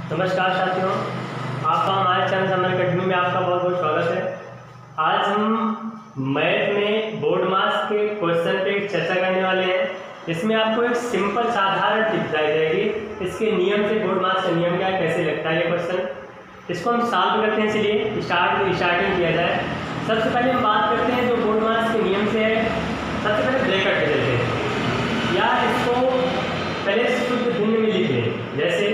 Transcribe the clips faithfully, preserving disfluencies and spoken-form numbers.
नमस्कार साथियों, आपका हमारे चैनल समर अकेडमी में आपका बहुत बहुत स्वागत है। आज हम मैथ में बोर्ड मास के क्वेश्चन पे चर्चा करने वाले हैं। इसमें आपको एक सिंपल साधारण टिप बताई जाएगी। इसके नियम से बोर्ड मास का नियम क्या है, कैसे लगता है ये क्वेश्चन, इसको हम सॉल्व करते हैं। चलिए स्टार्ट स्टार्टिंग किया जाए। सबसे पहले हम बात करते हैं जो बोर्ड मास के नियम से है। सबसे पहले ब्रैकेट के चलते हैं या इसको पहले शुद्ध भिन्न में लिख लें। जैसे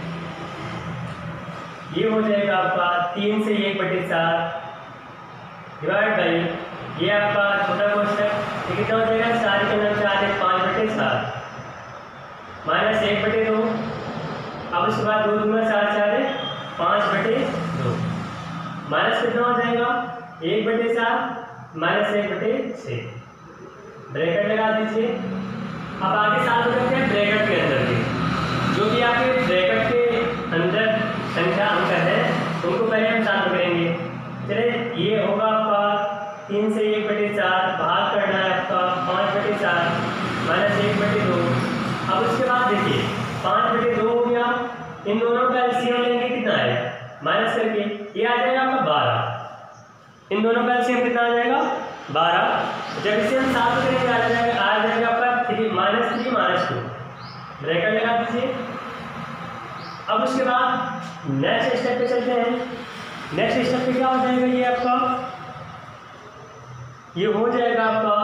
ये हो जाएगा आपका तीन से एक बटे चार डिवाइड बाई ये आपका छोटा क्वेश्चन ये कितना हो जाएगा, चार के अंदर चार है पाँच बटे सात माइनस एक बटे दो। अब उसके बाद दो दूना चार चार है पाँच बटे दो माइनस कितना हो जाएगा, एक बटे चार माइनस एक बटे छः। ब्रैकेट लगा दीजिए। अब आगे साथ करते हैं ब्रैकेट के अंदर भी जो भी आपके ब्रैकेट के अंदर संख्या अंक है उनको पहले हम साथ करेंगे। चलिए ये होगा आपका तीन से एक बटे चार, भाग करना है आपका पाँच बटे चार माइनस एक बटे दो। अब उसके बाद देखिए पाँच बटे दो हो गया, इन दोनों का एलसीएम लेंगे कितना है माइनस करके ये आ जाएगा आपका बारह। इन दोनों का एलसीएम कितना आ जाएगा बारह। जब इसे हम साथ करेंगे आ जाएगा आ जाएगा आपका three minus three minus two. Bracket लगा दीजिए। अब उसके बाद नेक्स्ट स्टेप पे चलते हैं। नेक्स्ट स्टेप पे क्या हो जाएगा, ये आपका ये हो जाएगा आपका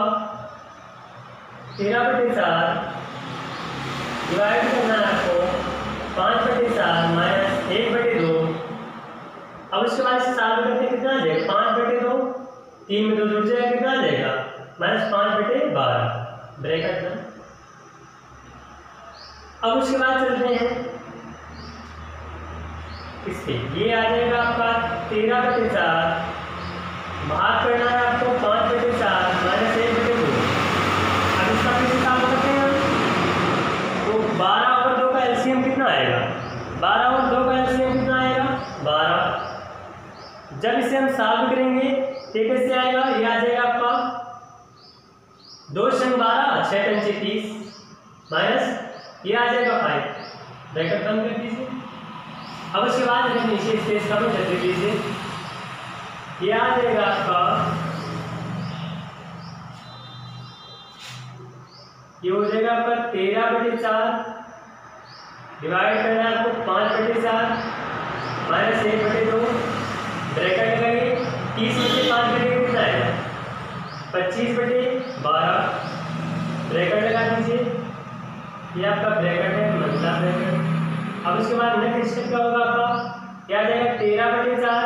तेरह बटे चार डिवाइड करना है आपको पाँच बटे चार माइनस एक बटे दो। अब उसके बाद इसे साथ करते कितना आ जाएगा, पाँच बटे दो, तीन में दो जुड़ जाएगा कितना आ जाएगा माइनस पाँच बटे बारह। ब्रैकेट में अब उसके बाद चलते हैं इसके ये आ जाएगा आपका तेरह बटे चार, भाग करना है आपको पाँच बटे चार माइनस एक बटे दो। अब इसका फिर से काम करते हैं तो बारह और दो का एलसीएम कितना आएगा, बारह और दो का एलसीएम कितना आएगा बारह। जब इसे हम सॉल्व करेंगे ये कैसे आएगा, ये आ जाएगा आपका दो संग बारह छः पंचे तीस माइनस ये आ जाएगा फाइव। ब्रैकेट बंद कर दीजिए। अब उसके बाद अगर नीचे स्पेस कम कर लीजिए ये आ जाएगा आपका ये हो जाएगा आपका तेरह बटे चार डिवाइड करना है आपको पाँच बटे चार माइनस एक बटे दो। ब्रैकेट लगाइए। तीस में से पाँच बटे कितना आएगा पच्चीस बटे बारह। ब्रैकेट लगा दीजिए। ये आपका ब्रैकेट है मतलब ब्रैकेट। अब उसके बाद नेक्स्ट स्टेप क्या होगा आपका, क्या आ जाएगा तेरह बटे चार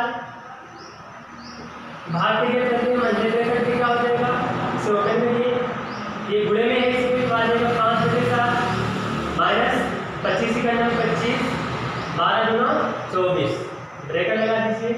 भाग के क्या करते हैं मंझे ब्रैकेट पे क्या हो जाएगा इसे ओपन करिए। ये गुणे में एक से आ जाएगा पाँच बटे चार माइनस पच्चीस ही करना पच्चीस बारह दूना चौबीस। ब्रैकेट लगा दीजिए।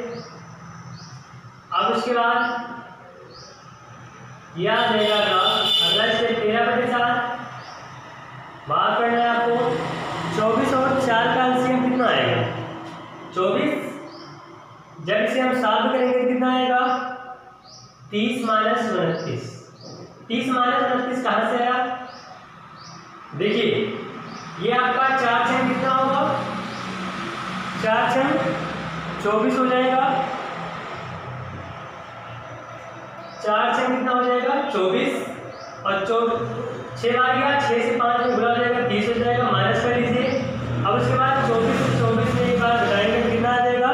अब उसके बाद यह आ जाएगा अगला स्टेप तेरह बटे चार भाग करना है आपको चौबीस और चार का एलसीएम कितना आएगा चौबीस। जब इसे हम सॉल्व करेंगे कितना आएगा तीस माइनस उनतीस। तीस माइनस उनतीस कहाँ से आया, देखिए ये आपका चार छः कितना होगा, चार छः चौबीस हो जाएगा, चार छः कितना हो जाएगा चौबीस और चौ छः बार गया छः से पाँच में गुणा हो जाएगा तीस हो जाएगा माइनस कर लीजिए। अब उसके बाद चौबीस से चौबीस में एक बार घटाएंगे कितना आ जाएगा,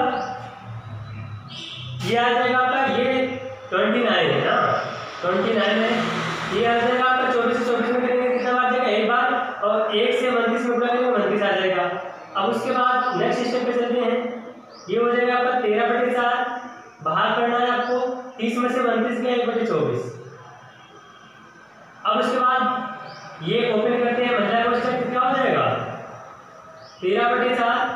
ये आ जाएगा आपका ये ट्वेंटी नाइन है ना ट्वेंटी नाइन है। ये आ जाएगा आपका चौबीस से चौबीस में करेंगे कितना बार जाएगा एक बार और एक से उनतीस में गुणा करेंगे उनतीस आ जाएगा। अब उसके बाद नेक्स्ट स्टेप पे चलते हैं। ये हो जाएगा आपका तेरह बटे चार भाग करना है आपको तीस में से उनतीस गया एक बटे चौबीस। अब उसके बाद ये ओपन करते हैं मतलब क्वेश्चन क्या हो जाएगा तेरह बटे चार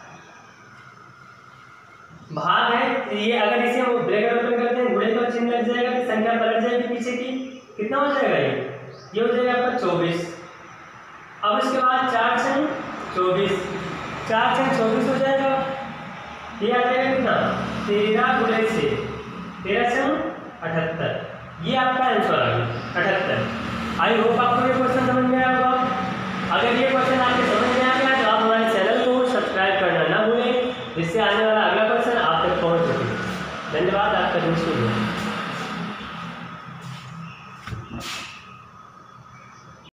भाग है ये अगर इसे हम ब्रैकेट ओपन करते हैं गुणे का चिन्ह लग जाएगा कि संख्या पलट जाएगी पीछे की कितना हो जाएगा ये ये हो जाएगा आपका चौबीस। अब इसके बाद चार छः चौबीस चार छः चौबीस हो जाएगा। ये आ जाएगा कितना तेरह गुणे से तेरह छः अठहत्तर। ये आपका आंसर आ गया अठहत्तर। आई होप आपको ये क्वेश्चन समझ में आया होगा। अगर ये क्वेश्चन आपके समझ में आ गया तो आप हमारे चैनल को सब्सक्राइब करना ना भूलें। जिससे आने वाला अगला क्वेश्चन आप तक पहुंच सके। धन्यवाद, आपका दिन शुभ हो।